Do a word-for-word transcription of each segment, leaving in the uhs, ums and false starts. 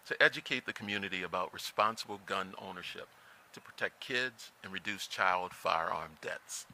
to educate the community about responsible gun ownership to protect kids and reduce child firearm deaths.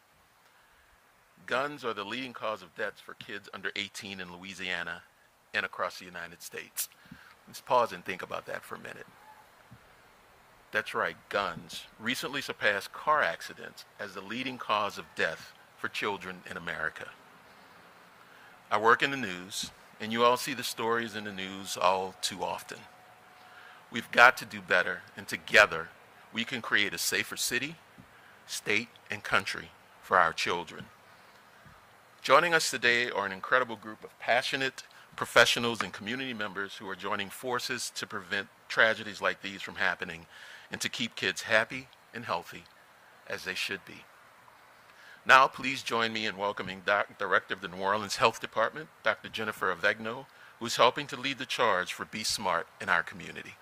Guns are the leading cause of deaths for kids under eighteen in Louisiana and across the United States. Let's pause and think about that for a minute. That's right, guns recently surpassed car accidents as the leading cause of death for children in America. I work in the news, and you all see the stories in the news all too often. We've got to do better, and together we can create a safer city, state, and country for our children. Joining us today are an incredible group of passionate professionals and community members who are joining forces to prevent tragedies like these from happening and to keep kids happy and healthy as they should be. Now, please join me in welcoming Doc, Director of the New Orleans Health Department, Doctor Jennifer Avegno, who's helping to lead the charge for Be Smart in our community.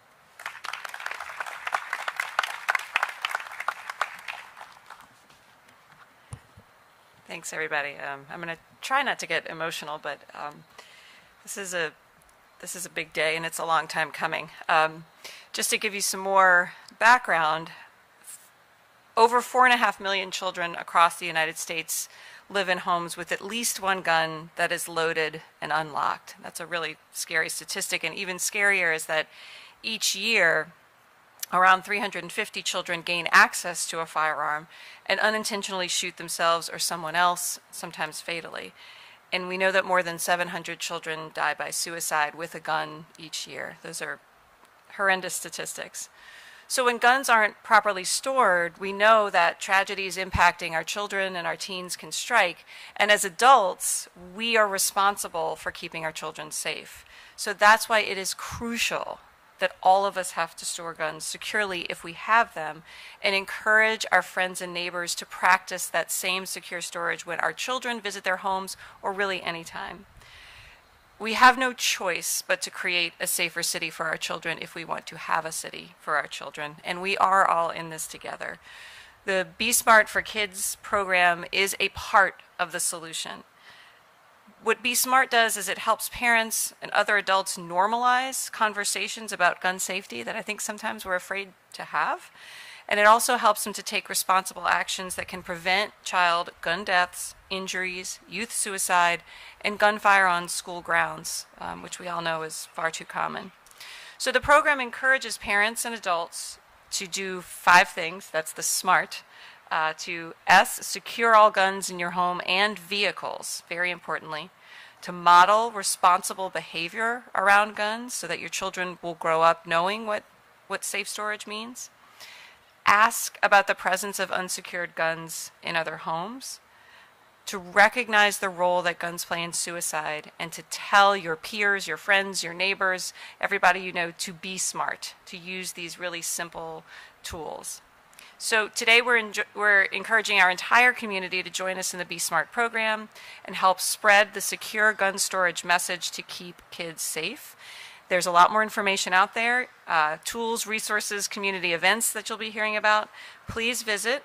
Thanks, everybody. Um, I'm going to try not to get emotional, but um, this is a this is a big day, and it's a long time coming. Um, just to give you some more background, over four and a half million children across the United States live in homes with at least one gun that is loaded and unlocked. That's a really scary statistic, and even scarier is that each year, around three hundred fifty children gain access to a firearm and unintentionally shoot themselves or someone else, sometimes fatally. And we know that more than seven hundred children die by suicide with a gun each year. Those are horrendous statistics. So when guns aren't properly stored, we know that tragedies impacting our children and our teens can strike. And as adults, we are responsible for keeping our children safe. So that's why it is crucial that all of us have to store guns securely if we have them, and encourage our friends and neighbors to practice that same secure storage when our children visit their homes or really anytime. We have no choice but to create a safer city for our children if we want to have a city for our children, and we are all in this together. The Be Smart for Kids program is a part of the solution. What Be Smart does is it helps parents and other adults normalize conversations about gun safety that I think sometimes we're afraid to have. And it also helps them to take responsible actions that can prevent child gun deaths, injuries, youth suicide, and gunfire on school grounds, um, which we all know is far too common. So the program encourages parents and adults to do five things. That's the SMART. Uh, to S, secure all guns in your home and vehicles, very importantly. To model responsible behavior around guns so that your children will grow up knowing what, what safe storage means. Ask about the presence of unsecured guns in other homes. To recognize the role that guns play in suicide, and to tell your peers, your friends, your neighbors, everybody you know to be smart, to use these really simple tools. So today we're, enjo- we're encouraging our entire community to join us in the Be Smart program and help spread the secure gun storage message to keep kids safe. There's a lot more information out there, uh, tools, resources, community events that you'll be hearing about. Please visit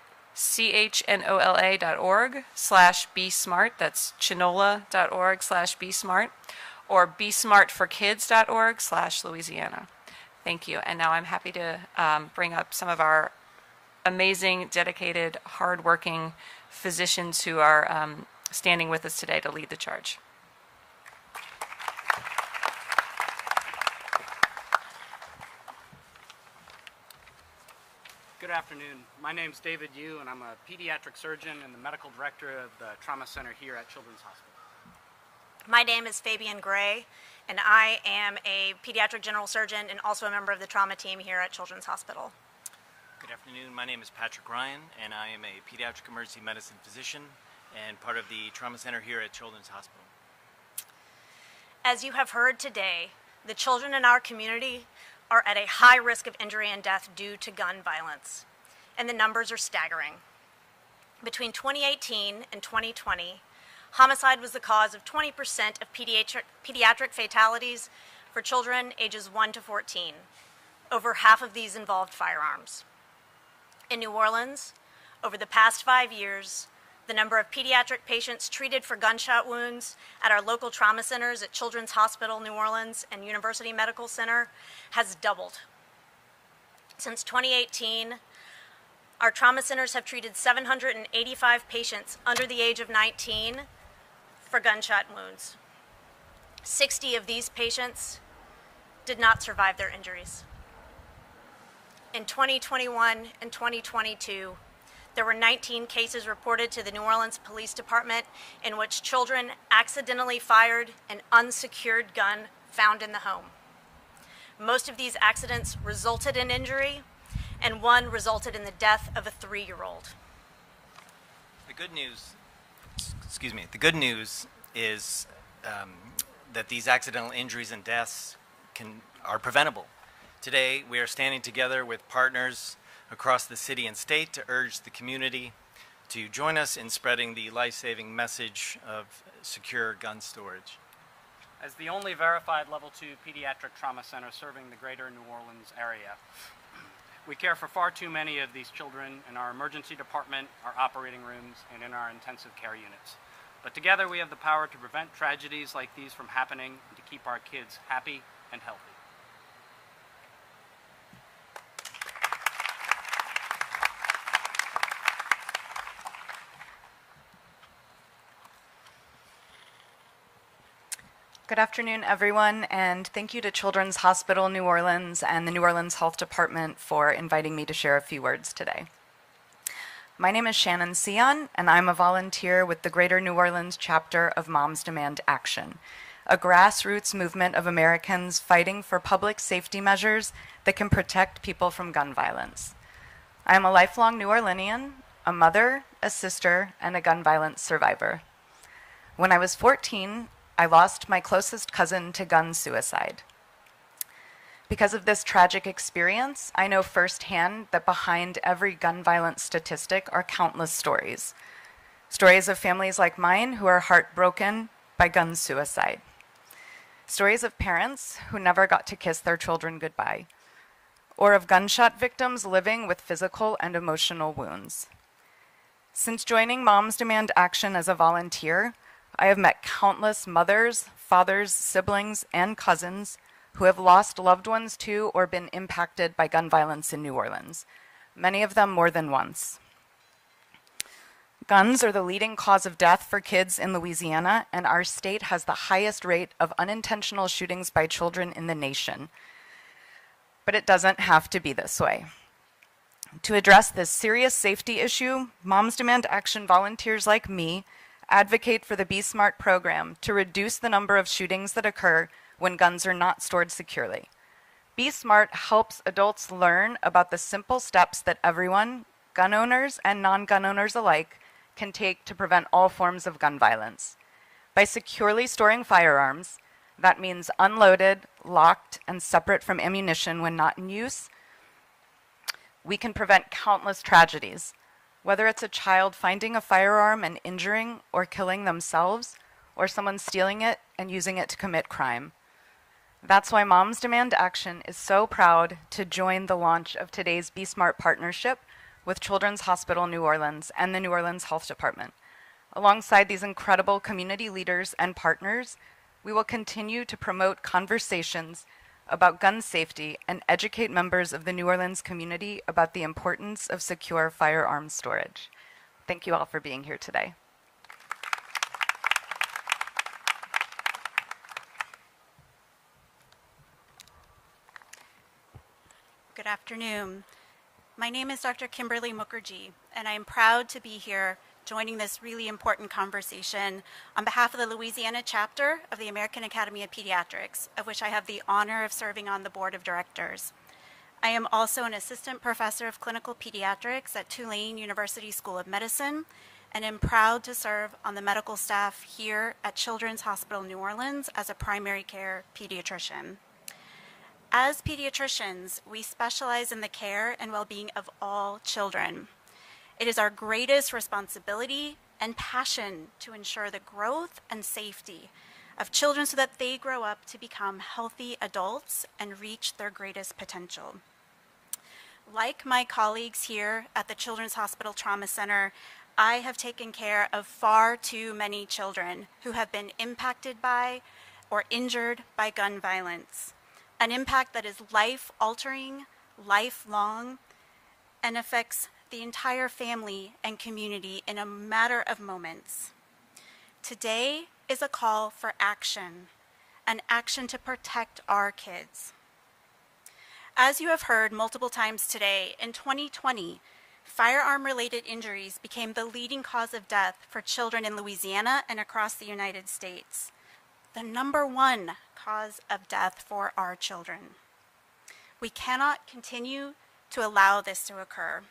chnola.org slash be smart. That's chnola.org slash be smart, or be smart for kids dot org slash Louisiana. Thank you. And now I'm happy to um, bring up some of our amazing, dedicated, hardworking physicians who are um, standing with us today to lead the charge. Good afternoon. My name is David Yu, and I'm a pediatric surgeon and the medical director of the trauma center here at Children's Hospital. My name is Fabian Gray, and I am a pediatric general surgeon and also a member of the trauma team here at Children's Hospital. Good afternoon. My name is Patrick Ryan, and I am a pediatric emergency medicine physician and part of the trauma center here at Children's Hospital. As you have heard today, the children in our community are at a high risk of injury and death due to gun violence, and the numbers are staggering. Between twenty eighteen and twenty twenty, homicide was the cause of twenty percent of pediatric, pediatric fatalities for children ages one to fourteen. Over half of these involved firearms. In New Orleans, over the past five years, The number of pediatric patients treated for gunshot wounds at our local trauma centers at Children's Hospital New Orleans and University Medical Center has doubled. Since twenty eighteen, our trauma centers have treated seven hundred eighty-five patients under the age of nineteen for gunshot wounds. sixty of these patients did not survive their injuries. In twenty twenty-one and twenty twenty-two, there were nineteen cases reported to the New Orleans Police Department in which children accidentally fired an unsecured gun found in the home. Most of these accidents resulted in injury, and one resulted in the death of a three-year-old. The good news, excuse me, the good news is um, that these accidental injuries and deaths can, are preventable. Today, we are standing together with partners across the city and state to urge the community to join us in spreading the life-saving message of secure gun storage. As the only verified level two pediatric trauma center serving the greater New Orleans area, we care for far too many of these children in our emergency department, our operating rooms, and in our intensive care units. But together we have the power to prevent tragedies like these from happening and to keep our kids happy and healthy. Good afternoon, everyone, and thank you to Children's Hospital New Orleans and the New Orleans Health Department for inviting me to share a few words today. My name is Shannon Sion, and I'm a volunteer with the Greater New Orleans chapter of Moms Demand Action, a grassroots movement of Americans fighting for public safety measures that can protect people from gun violence. I am a lifelong New Orleanian, a mother, a sister, and a gun violence survivor. When I was fourteen, I lost my closest cousin to gun suicide. Because of this tragic experience, I know firsthand that behind every gun violence statistic are countless stories. Stories of families like mine who are heartbroken by gun suicide. Stories of parents who never got to kiss their children goodbye. Or of gunshot victims living with physical and emotional wounds. Since joining Moms Demand Action as a volunteer, I have met countless mothers, fathers, siblings, and cousins who have lost loved ones to or been impacted by gun violence in New Orleans, many of them more than once. Guns are the leading cause of death for kids in Louisiana, and our state has the highest rate of unintentional shootings by children in the nation. But it doesn't have to be this way. To address this serious safety issue, Moms Demand Action volunteers like me advocate for the Be Smart program to reduce the number of shootings that occur when guns are not stored securely. Be Smart helps adults learn about the simple steps that everyone, gun owners and non-gun owners alike, can take to prevent all forms of gun violence. By securely storing firearms, that means unloaded, locked, and separate from ammunition when not in use, we can prevent countless tragedies. Whether it's a child finding a firearm and injuring or killing themselves, or someone stealing it and using it to commit crime. That's why Moms Demand Action is so proud to join the launch of today's Be Smart partnership with Children's Hospital New Orleans and the New Orleans Health Department. Alongside these incredible community leaders and partners, we will continue to promote conversations about gun safety and educate members of the New Orleans community about the importance of secure firearms storage. Thank you all for being here today. Good afternoon. My name is Doctor Kimberly Mukherjee, and I am proud to be here joining this really important conversation on behalf of the Louisiana chapter of the American Academy of Pediatrics, of which I have the honor of serving on the board of directors. I am also an assistant professor of clinical pediatrics at Tulane University School of Medicine, and am proud to serve on the medical staff here at Children's Hospital New Orleans as a primary care pediatrician. As pediatricians, we specialize in the care and well-being of all children. It is our greatest responsibility and passion to ensure the growth and safety of children so that they grow up to become healthy adults and reach their greatest potential. Like my colleagues here at the Children's Hospital Trauma Center, I have taken care of far too many children who have been impacted by or injured by gun violence, an impact that is life-altering, lifelong, and affects the entire family and community in a matter of moments. Today is a call for action, an action to protect our kids. As you have heard multiple times today, in twenty twenty, firearm-related injuries became the leading cause of death for children in Louisiana and across the United States, the number one cause of death for our children. We cannot continue to allow this to occur.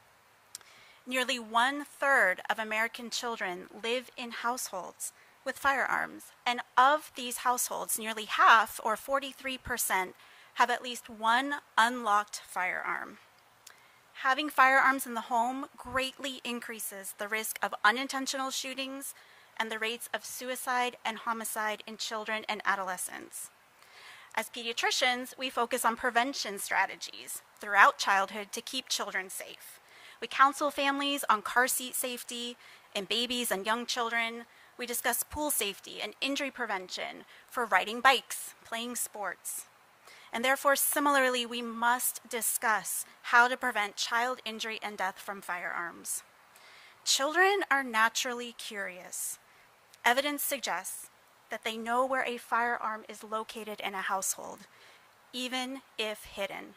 Nearly one-third of American children live in households with firearms, and of these households, nearly half, or forty-three percent, have at least one unlocked firearm. Having firearms in the home greatly increases the risk of unintentional shootings and the rates of suicide and homicide in children and adolescents. As pediatricians, we focus on prevention strategies throughout childhood to keep children safe. We counsel families on car seat safety in babies and young children. We discuss pool safety and injury prevention for riding bikes, playing sports. And therefore, similarly, we must discuss how to prevent child injury and death from firearms. Children are naturally curious. Evidence suggests that they know where a firearm is located in a household, even if hidden.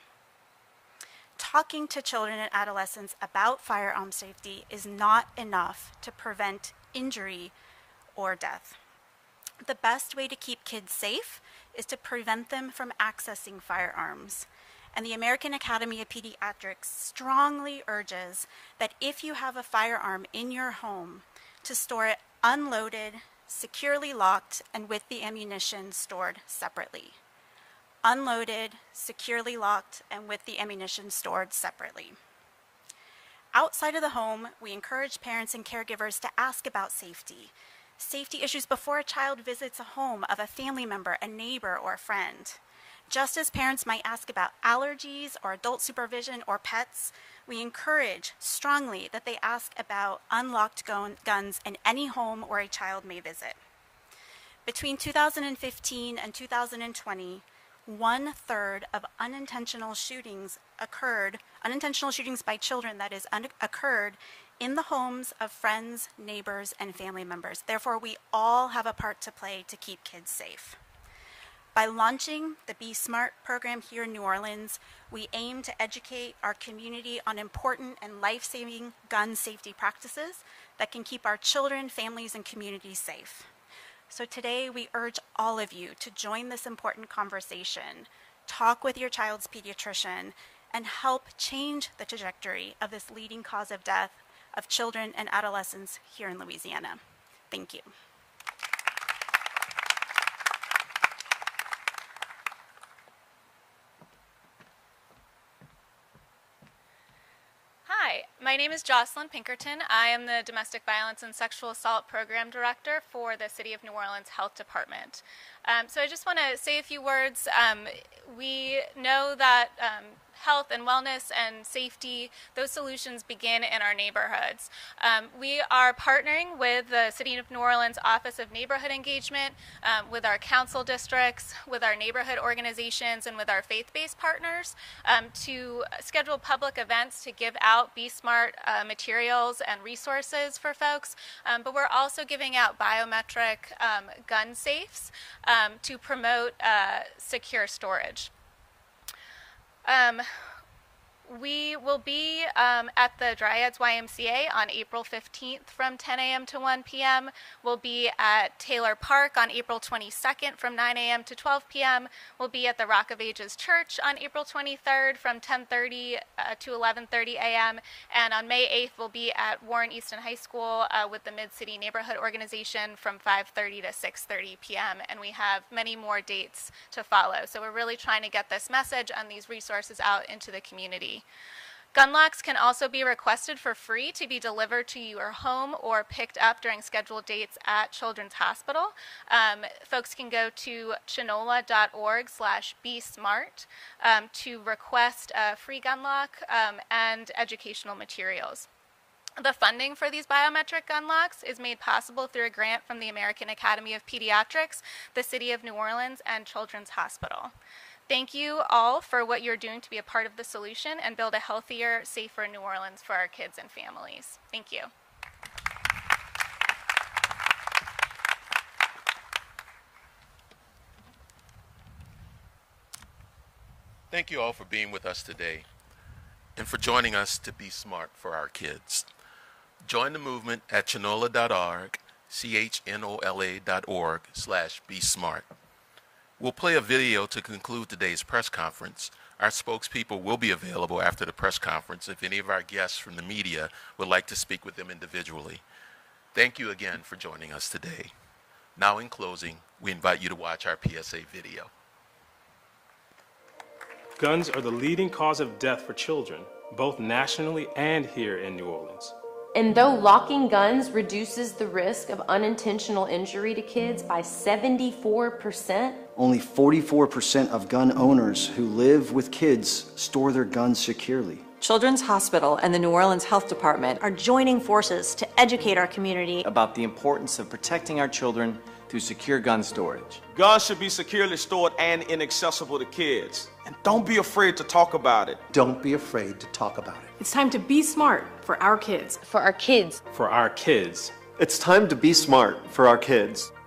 Talking to children and adolescents about firearm safety is not enough to prevent injury or death. The best way to keep kids safe is to prevent them from accessing firearms. And the American Academy of Pediatrics strongly urges that if you have a firearm in your home, to store it unloaded, securely locked, and with the ammunition stored separately. Unloaded, securely locked, and with the ammunition stored separately. Outside of the home, we encourage parents and caregivers to ask about safety. Safety issues before a child visits a home of a family member, a neighbor, or a friend. Just as parents might ask about allergies or adult supervision or pets, we encourage strongly that they ask about unlocked gun guns in any home where a child may visit. Between two thousand fifteen and two thousand twenty, one-third of unintentional shootings occurred, unintentional shootings by children, that is, un- occurred in the homes of friends, neighbors, and family members. Therefore, we all have a part to play to keep kids safe. By launching the Be Smart program here in New Orleans, we aim to educate our community on important and life-saving gun safety practices that can keep our children, families, and communities safe. So today, we urge all of you to join this important conversation, talk with your child's pediatrician, and help change the trajectory of this leading cause of death of children and adolescents here in Louisiana. Thank you. Hi, my name is Jocelyn Pinkerton. I am the Domestic Violence and Sexual Assault Program Director for the City of New Orleans Health Department. Um, so I just want to say a few words. Um, we know that um, health and wellness and safety, those solutions begin in our neighborhoods. Um, we are partnering with the City of New Orleans Office of Neighborhood Engagement, um, with our council districts, with our neighborhood organizations, and with our faith-based partners um, to schedule public events to give out Be Smart uh, materials and resources for folks. Um, but we're also giving out biometric um, gun safes um, to promote uh, secure storage. Um, we will be um, at the Dryads Y M C A on April fifteenth from ten a m to one p m We'll be at Taylor Park on April twenty-second from nine a m to twelve p m We'll be at the Rock of Ages Church on April twenty-third from ten thirty uh, to eleven thirty a m And on May eighth, we'll be at Warren Easton High School uh, with the Mid-City Neighborhood Organization from five thirty to six thirty p m And we have many more dates to follow. So we're really trying to get this message and these resources out into the community. Gun locks can also be requested for free to be delivered to your home or picked up during scheduled dates at Children's Hospital. Um, folks can go to chinola.org slash be smart um, to request a free gun lock um, and educational materials. The funding for these biometric gun locks is made possible through a grant from the American Academy of Pediatrics, the City of New Orleans, and Children's Hospital. Thank you all for what you're doing to be a part of the solution and build a healthier, safer New Orleans for our kids and families. Thank you. Thank you all for being with us today and for joining us to be smart for our kids. Join the movement at chnola dot org, C H N O L A dot org slash be smart. We'll play a video to conclude today's press conference. Our spokespeople will be available after the press conference if any of our guests from the media would like to speak with them individually. Thank you again for joining us today. Now in closing, we invite you to watch our P S A video. Guns are the leading cause of death for children, both nationally and here in New Orleans. And though locking guns reduces the risk of unintentional injury to kids by seventy-four percent, only forty-four percent of gun owners who live with kids store their guns securely. Children's Hospital and the New Orleans Health Department are joining forces to educate our community about the importance of protecting our children through secure gun storage. Guns should be securely stored and inaccessible to kids. And don't be afraid to talk about it. Don't be afraid to talk about it. It's time to be smart for our kids. For our kids. For our kids. It's time to be smart for our kids.